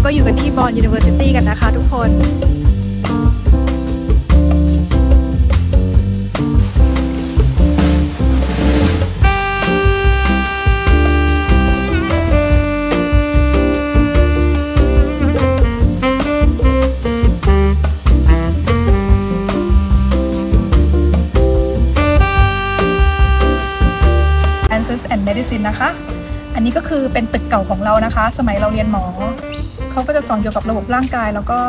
ก็อยู่กันที่บอน University กันนะคะทุกคนand Medicine นะคะอันนี้ก็คือเป็นตึกเก่าของเรานะคะสมัยเราเรียนหมอเขาก็จะสอนเกี่ยวกับระบบร่างกายแล้วก็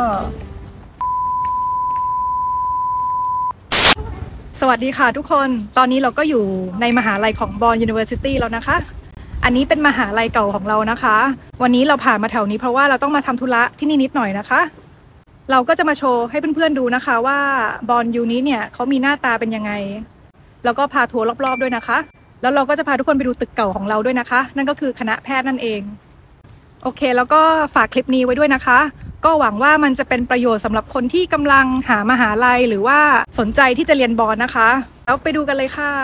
สวัสดีค่ะทุกคนตอนนี้เราก็อยู่ในมหาลัยของบอน University แล้วนะคะอันนี้เป็นมหาลัยเก่าของเรานะคะวันนี้เราผ่านมาแถวนี้เพราะว่าเราต้องมาทำธุระที่นี่นิดหน่อยนะคะเราก็จะมาโชว์ให้เพื่อนๆดูนะคะว่าบอนยูนี้เนี่ยเขามีหน้าตาเป็นยังไงแล้วก็พาทัวร์รอบๆด้วยนะคะแล้วเราก็จะพาทุกคนไปดูตึกเก่าของเราด้วยนะคะนั่นก็คือคณะแพทย์นั่นเองโอเคแล้วก็ฝากคลิปนี้ไว้ด้วยนะคะก็หวังว่ามันจะเป็นประโยชน์สำหรับคนที่กำลังหามหาลัยหรือว่าสนใจที่จะเรียนบอนนะคะแล้วไปดูกันเลยค่ะ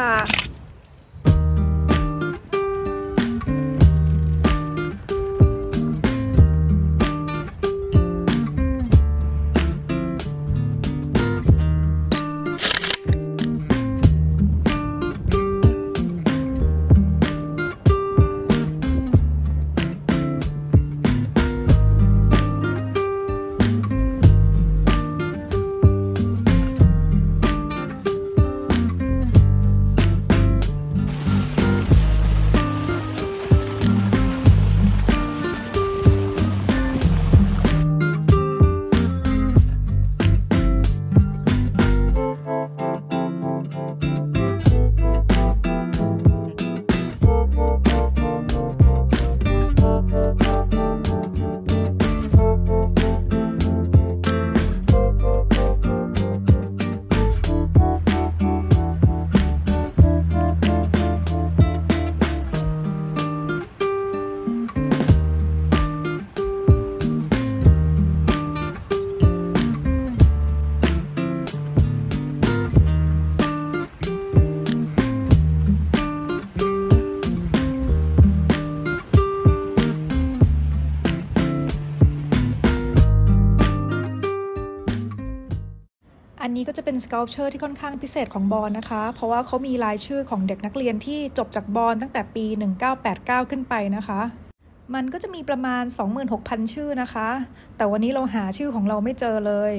อันนี้ก็จะเป็น sculpture ที่ค่อนข้างพิเศษของบอนนะคะเพราะว่าเขามีรายชื่อของเด็กนักเรียนที่จบจากบอนตั้งแต่ปี 1989 ขึ้นไปนะคะมันก็จะมีประมาณ 26,000 ชื่อนะคะแต่วันนี้เราหาชื่อของเราไม่เจอเลย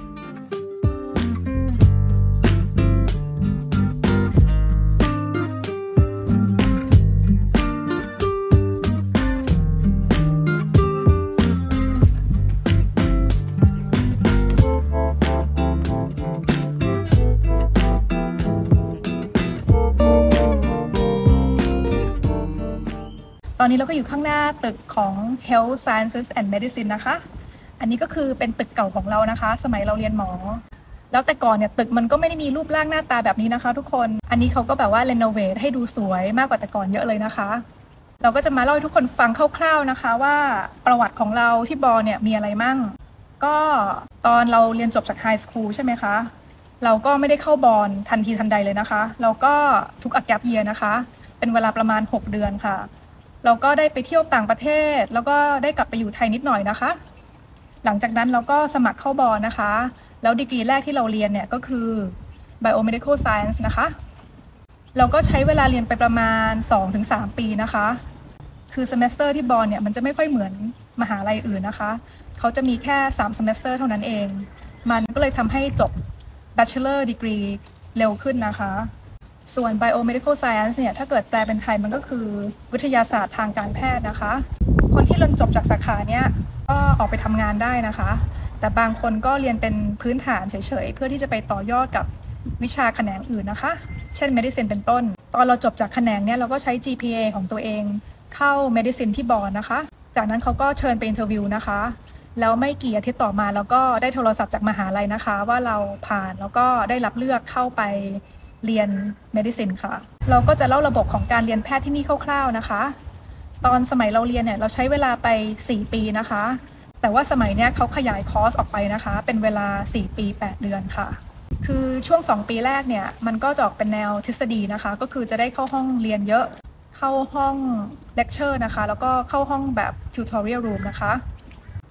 ตอนนี้เราก็อยู่ข้างหน้าตึกของ Health Sciences and Medicine นะคะอันนี้ก็คือเป็นตึกเก่าของเรานะคะสมัยเราเรียนหมอแล้วแต่ก่อนเนี่ยตึกมันก็ไม่ได้มีรูปร่างหน้าตาแบบนี้นะคะทุกคนอันนี้เขาก็แบบว่ารีโนเวทให้ดูสวยมากกว่าแต่ก่อนเยอะเลยนะคะเราก็จะมาเล่าให้ทุกคนฟังคร่าวๆนะคะว่าประวัติของเราที่บอนเนี่ยมีอะไรมั่งก็ตอนเราเรียนจบจากไฮสคูลใช่ไหมคะเราก็ไม่ได้เข้าบอนทันทีทันใดเลยนะคะเราก็ทุกแกปเยียร์นะคะเป็นเวลาประมาณ6 เดือนค่ะเราก็ได้ไปเที่ยวต่างประเทศแล้วก็ได้กลับไปอยู่ไทยนิดหน่อยนะคะหลังจากนั้นเราก็สมัครเข้าบอนนะคะแล้วดีกรีแรกที่เราเรียนเนี่ยก็คือ Biomedical Science นะคะเราก็ใช้เวลาเรียนไปประมาณ 2-3 ปีนะคะคือ semester ที่บอนเนี่ยมันจะไม่ค่อยเหมือนมหาลัยอื่นนะคะเขาจะมีแค่3 semester เท่านั้นเองมันก็เลยทำให้จบ Bachelor Degree เร็วขึ้นนะคะส่วน Biomedical Science เนี่ยถ้าเกิดแปลเป็นไทยมันก็คือวิทยาศาสตร์ทางการแพทย์นะคะคนที่เรียนจบจากสาขาเนี้ยก็ออกไปทำงานได้นะคะแต่บางคนก็เรียนเป็นพื้นฐานเฉยๆเพื่อที่จะไปต่อยอดกับวิชาแขนงอื่นนะคะเช่น Medicine เป็นต้นตอนเราจบจากแขนงเนี้ยเราก็ใช้ GPA ของตัวเองเข้า Medicine ที่บอนนะคะจากนั้นเขาก็เชิญไปอินเทอร์วิวนะคะแล้วไม่กี่อาทิตย์ต่อมาเราก็ได้โทรศัพท์จากมหาลัยนะคะว่าเราผ่านแล้วก็ได้รับเลือกเข้าไปเรียน Medicine ค่ะเราก็จะเล่าระบบของการเรียนแพทย์ที่นี่คร่าวๆนะคะตอนสมัยเราเรียนเนี่ยเราใช้เวลาไป4 ปีนะคะแต่ว่าสมัยเนี้ยเขาขยายคอร์สออกไปนะคะเป็นเวลา4 ปี 8 เดือนค่ะคือช่วง2 ปีแรกเนี่ยมันก็จะออกเป็นแนวทฤษฎีนะคะก็คือจะได้เข้าห้องเรียนเยอะเข้าห้องเลคเชอร์นะคะแล้วก็เข้าห้องแบบ Tutorial Room นะคะ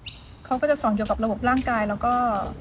เขาก็จะสอนเกี่ยวกับระบบร่างกายแล้วก็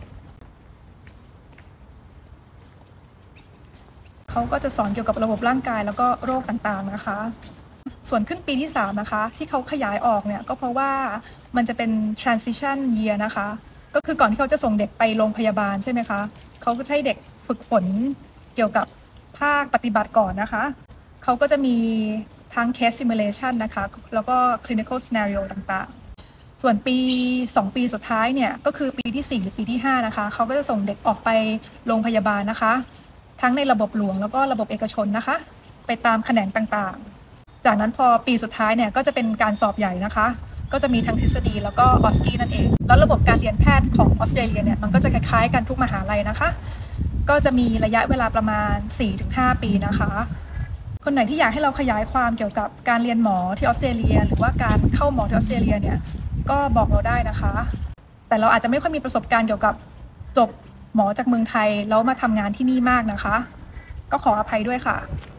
โรคต่างๆนะคะส่วนขึ้นปีที่3นะคะที่เขาขยายออกเนี่ยก็เพราะว่ามันจะเป็น transition year นะคะก็คือก่อนที่เขาจะส่งเด็กไปโรงพยาบาลใช่ไหมคะเขาก็ใช้เด็กฝึกฝนเกี่ยวกับภาคปฏิบัติก่อนนะคะเขาก็จะมีทั้ง case simulation นะคะแล้วก็ clinical scenario ต่างๆส่วน2 ปีสุดท้ายเนี่ยก็คือปีที่4หรือปีที่5นะคะเขาก็จะส่งเด็กออกไปโรงพยาบาลนะคะทั้งในระบบหลวงแล้วก็ระบบเอกชนนะคะไปตามแขนงต่างๆจากนั้นพอปีสุดท้ายเนี่ยก็จะเป็นการสอบใหญ่นะคะก็จะมีทั้งทฤษฎีแล้วก็ออสกี้นั่นเองแล้วระบบการเรียนแพทย์ของออสเตรเลียเนี่ยมันก็จะคล้ายๆกันทุกมหาลัยนะคะก็จะมีระยะเวลาประมาณ 4-5 ปีนะคะคนไหนที่อยากให้เราขยายความเกี่ยวกับการเรียนหมอที่ออสเตรเลียหรือว่าการเข้าหมอที่ออสเตรเลียเนี่ยก็บอกเราได้นะคะแต่เราอาจจะไม่ค่อยมีประสบการณ์เกี่ยวกับจบหมอจากเมืองไทยแล้วมาทำงานที่นี่มากนะคะก็ขออภัยด้วยค่ะ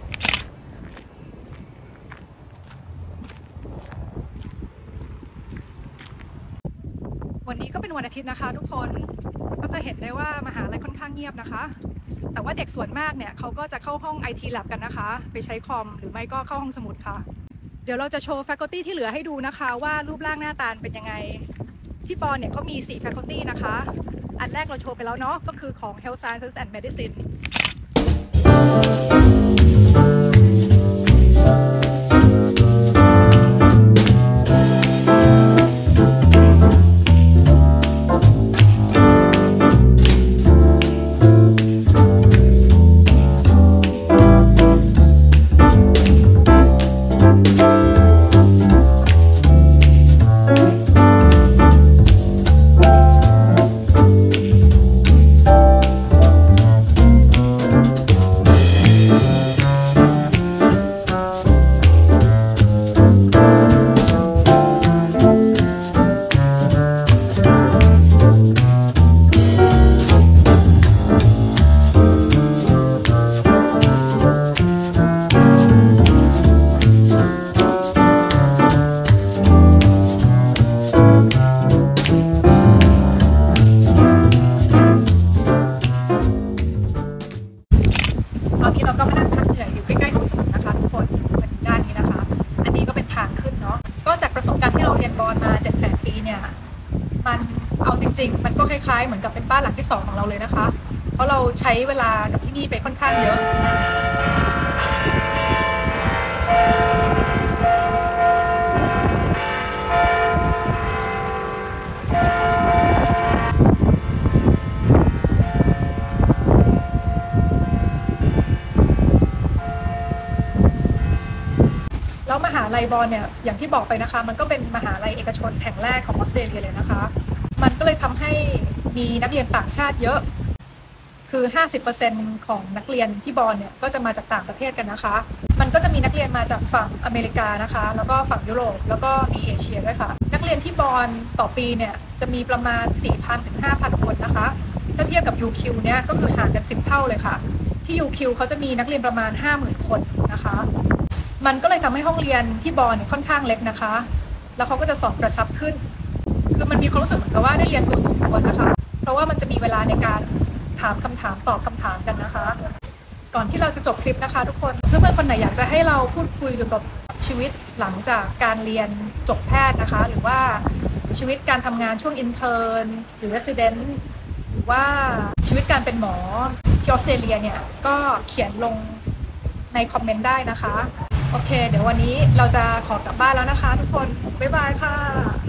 วันนี้ก็เป็นวันอาทิตย์นะคะทุกคนก็จะเห็นได้ว่ามหาลัยค่อนข้างเงียบนะคะแต่ว่าเด็กส่วนมากเนี่ยเขาก็จะเข้าห้อง IT Lab กันนะคะไปใช้คอมหรือไม่ก็เข้าห้องสมุดค่ะเดี๋ยวเราจะโชว์ Faculty ที่เหลือให้ดูนะคะว่ารูปร่างหน้าตาเป็นยังไงที่ปอเนี่ยเขามี4 Faculty นะคะอันแรกเราโชว์ไปแล้วเนาะก็คือของ Health Sciences and Medicineตอนนี้เราก็มานั่งพักเหนื่อยอยู่ใกล้ๆห้องสมุดนะคะทุกคนมันด้านนี้นะคะอันนี้ก็เป็นทางขึ้นเนาะก็จากประสบการณ์ที่เราเรียนบอลมา 7-8 ปีเนี่ยมันเอาจริงๆมันก็คล้ายๆเหมือนกับเป็นบ้านหลังที่2ของเราเลยนะคะเพราะเราใช้เวลากับที่นี่ไปค่อนข้างเยอะแล้วมหาลัยบอลเนี่ยอย่างที่บอกไปนะคะมันก็เป็นมหาลัยเอกชนแห่งแรกของออสเตรเลียเลยนะคะมันก็เลยทำให้มีนักเรียนต่างชาติเยอะคือ 50% ของนักเรียนที่บอลเนี่ยก็จะมาจากต่างประเทศกันนะคะมันก็จะมีนักเรียนมาจากฝั่งอเมริกานะคะแล้วก็ฝั่งยุโรปแล้วก็มีเอเชียด้วยค่ะนักเรียนที่บอลต่อปีเนี่ยจะมีประมาณ 4,000 ถึง 5,000 คนนะคะถ้าเทียบกับ UQ เนี่ยก็คือห่างกัน10 เท่าเลยค่ะที่ UQ เขาจะมีนักเรียนประมาณ 50,000 คนนะคะมันก็เลยทำให้ห้องเรียนที่บอลเนี่ยค่อนข้างเล็กนะคะแล้วเขาก็จะสอบกระชับขึ้นคือมันมีความรู้สึกเหมือนกับว่าได้เรียนตัวต่อตัวนะคะเพราะว่ามันจะมีเวลาในการถามคำถามตอบคำถามกันนะคะก่อนที่เราจะจบคลิปนะคะทุกคนเพื่อนๆคนไหนอยากจะให้เราพูดคุยเกี่ยวกับชีวิตหลังจากการเรียนจบแพทย์นะคะหรือว่าชีวิตการทำงานช่วงอินเทอร์นหรือ resident หรือว่าชีวิตการเป็นหมอที่ออสเตรเลียเนี่ยก็เขียนลงในคอมเมนต์ได้นะคะโอเคเดี๋ยววันนี้เราจะขอกลับบ้านแล้วนะคะทุกคนบ๊ายบายค่ะ